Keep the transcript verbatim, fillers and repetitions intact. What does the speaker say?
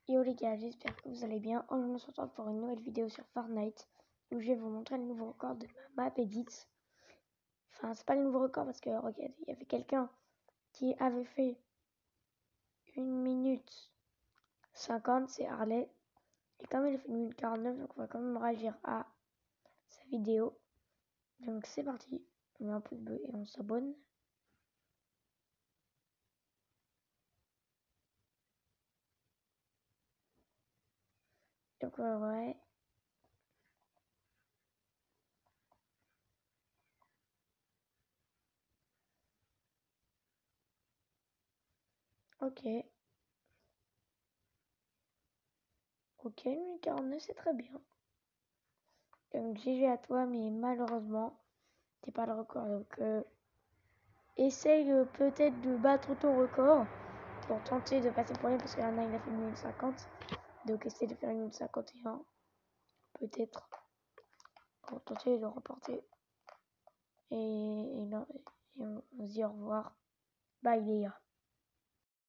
Yo les gars, j'espère que vous allez bien. Aujourd'hui on se retrouve pour une nouvelle vidéo sur Fortnite où je vais vous montrer le nouveau record de ma map Edit. Enfin, c'est pas le nouveau record parce que regardez, il y avait quelqu'un qui avait fait une minute cinquante, c'est Harley. Et comme il a fait une minute quarante-neuf, donc on va quand même réagir à sa vidéo. Donc c'est parti, on met un pouce bleu et on s'abonne. Donc ouais, ouais. Ok. Ok, une minute quarante-neuf, c'est très bien. Donc G G à toi, mais malheureusement, t'es pas le record. Donc euh, essaye euh, peut-être de battre ton record pour tenter de passer le premier parce qu'il y en a, il a fait une minute cinquante. Donc essaye de faire une minute cinquante et un. Peut-être pour tenter de le remporter. Et, et, non, et on, on se dit au revoir. Bye les gars.